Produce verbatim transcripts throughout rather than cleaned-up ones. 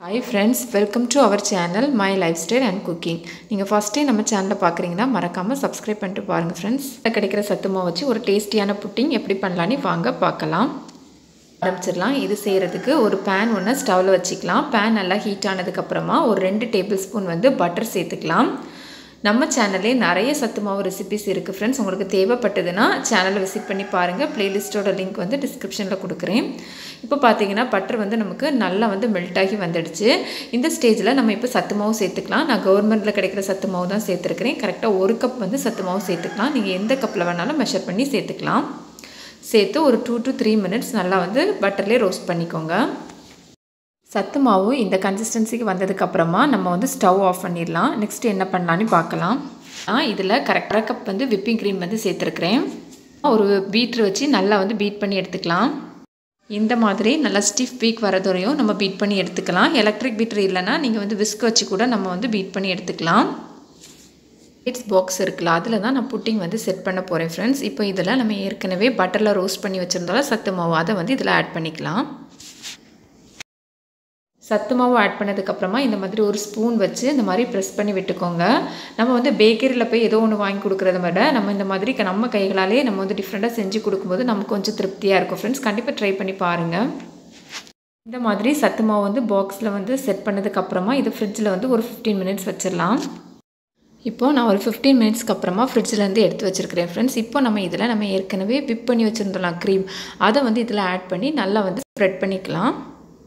Hi friends, welcome to our channel My Lifestyle and Cooking. நீங்க first time நம்ம சேனலை பார்க்கறீங்கன்னா மறக்காம subscribe பண்ணிட்டு பாருங்க friends. கிடைக்கிற சத்துமாவு வச்சு ஒரு டேஸ்டியான புட்டிங் எப்படி பண்ணலாம்னு வாங்க பார்க்கலாம். ஆரம்பிச்சிடலாம். இது செய்யிறதுக்கு ஒரு pan ஒண்ணு ஸ்டவ்ல வச்சுக்கலாம். pan நல்லா ஹீட் ஆனதுக்கு அப்புறமா ஒரு two tablespoon வந்து பட்டர் சேர்த்துக்கலாம். நம்ம சேனல்லே நிறைய சத்துமாவு ரெசிபீஸ் இருக்கு फ्रेंड्स. உங்களுக்கு தேவைப்பட்டதுனா சேனலை விசிட் பண்ணி பாருங்க. பிளேலிஸ்டோட லிங்க் வந்து டிஸ்கிரிப்ஷன்ல கொடுக்கிறேன். இப்போ பாத்தீங்கன்னா பட்டர் வந்து நமக்கு நல்லா வந்து மெல்ட் ஆகி வந்துடுச்சு. இந்த ஸ்டேஜ்ல நம்ம இப்போ சத்துமாவு சேர்த்துக்கலாம். நான் கவர்மெண்ட்ல கிடைக்கிற சத்துமாவு தான் சேர்த்திருக்கேன். கரெக்ட்டா one கப் வந்து சத்துமாவு சேர்த்துக்கலாம். நீங்க எந்த கப்ல வேணாலும் மெஷர் பண்ணி சேர்த்துக்கலாம். சேர்த்து ஒரு two to three minutes நல்லா வந்து பட்டர்லயே ரோஸ்ட் பண்ணிக்கோங்க. சத்துமாவு இந்த கன்சிஸ்டன்சிக்கு வந்ததுக்கு அப்புறமா நம்ம வந்து ஸ்டவ் ஆஃப் பண்ணிடலாம். நெக்ஸ்ட் என்ன பண்ணலாம்னு பார்க்கலாம். நான் இதில் கரெக்டாக கப் வந்து விப்பிங் க்ரீம் வந்து சேர்த்துருக்கிறேன். ஒரு பீட்டர் வச்சு நல்லா வந்து பீட் பண்ணி எடுத்துக்கலாம். இந்த மாதிரி நல்லா ஸ்டிஃப் பீக் வரதுவரையும் நம்ம பீட் பண்ணி எடுத்துக்கலாம். எலக்ட்ரிக் பீட்டர் இல்லைன்னா நீங்கள் வந்து விஸ்க் வச்சு கூட நம்ம வந்து பீட் பண்ணி எடுத்துக்கலாம். இட்ஸ் பாக்ஸ் இருக்குல்ல, அதில் தான் நான் புட்டிங் வந்து செட் பண்ண போகிறேன் ஃப்ரெண்ட்ஸ். இப்போ இதில் நம்ம ஏற்கனவே பட்டரில் ரோஸ்ட் பண்ணி வச்சுருந்தாலும் சத்துமாவு அதை வந்து இதில் ஆட் பண்ணிக்கலாம். சத்துமாவு ஆட் பண்ணதுக்கப்புறமா இந்த மாதிரி ஒரு ஸ்பூன் வச்சு இந்த மாதிரி ப்ரெஸ் பண்ணி விட்டுக்கோங்க. நம்ம வந்து பேக்கரியில் போய் ஏதோ ஒன்று வாங்கி கொடுக்குறத விட நம்ம இந்த மாதிரி நம்ம கைகளாலே நம்ம வந்து டிஃப்ரெண்ட்டாக செஞ்சு கொடுக்கும்போது நமக்கு கொஞ்சம் திருப்தியாக இருக்கும் ஃப்ரெண்ட்ஸ். கண்டிப்பாக ட்ரை பண்ணி பாருங்கள். இந்த மாதிரி சத்துமாவு வந்து பாக்ஸில் வந்து செட் பண்ணதுக்கப்புறமா இது ஃப்ரிட்ஜில் வந்து ஒரு ஃபிஃப்டீன் மினிட்ஸ் வச்சிடலாம். இப்போது நான் ஒரு ஃபிஃப்டீன் மினிட்ஸ்க்கு அப்புறமா ஃப்ரிட்ஜிலேருந்து எடுத்து வச்சுருக்கிறேன் ஃப்ரெண்ட்ஸ். இப்போ நம்ம இதில் நம்ம ஏற்கனவே விப் பண்ணி வச்சுருந்தோம் க்ரீம், அதை வந்து இதில் ஆட் பண்ணி நல்லா வந்து ஸ்ப்ரெட் பண்ணிக்கலாம்.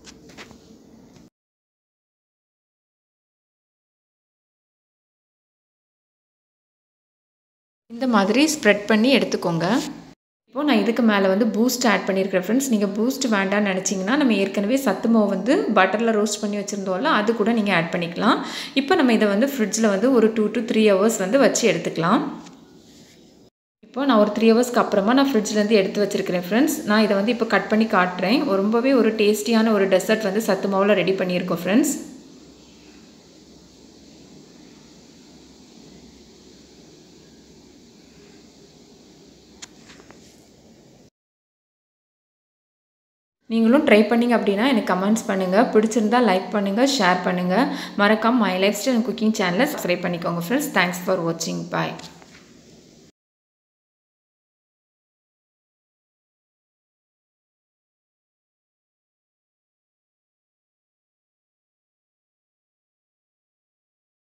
இந்த மாதிரி ஸ்ப்ரெட் பண்ணி எடுத்துக்கோங்க. இப்போ நான் இதுக்கு மேலே வந்து பூஸ்ட் ஆட் பண்ணியிருக்கிறேன் ஃப்ரெண்ட்ஸ். நீங்கள் பூஸ்ட் வேண்டாம்னு நினச்சிங்கன்னா நம்ம ஏற்கனவே சத்துமாவு வந்து பட்டரில் ரோஸ்ட் பண்ணி வச்சுருந்தோம்ல, அது கூட நீங்கள் ஆட் பண்ணிக்கலாம். இப்போ நம்ம இதை வந்து ஃப்ரிட்ஜில் வந்து ஒரு டூ டு த்ரீ ஹவர்ஸ் வந்து வச்சு எடுத்துக்கலாம். இப்போ நான் ஒரு த்ரீ ஹவர்ஸ்க்கு அப்புறமா நான் ஃப்ரிட்ஜ்லேருந்து எடுத்து வச்சுருக்கிறேன் ஃப்ரெண்ட்ஸ். நான் இதை வந்து இப்போ கட் பண்ணி காட்டுறேன். ரொம்பவே ஒரு டேஸ்டியான ஒரு டெசர்ட் வந்து சத்துமாவில் ரெடி பண்ணியிருக்கோம் ஃப்ரெண்ட்ஸ். நீங்களும் ட்ரை பண்ணிங்க அப்படின்னா எனக்கு கமெண்ட்ஸ் பண்ணுங்கள். பிடிச்சிருந்தா லைக் பண்ணுங்கள், ஷேர் பண்ணுங்கள். மறக்காம my lifestyle and cooking சேனலை சப்ஸ்கிரைப் பண்ணிக்கோங்க ஃப்ரெண்ட்ஸ். தேங்க்ஸ் ஃபார் வாட்சிங். பாய்.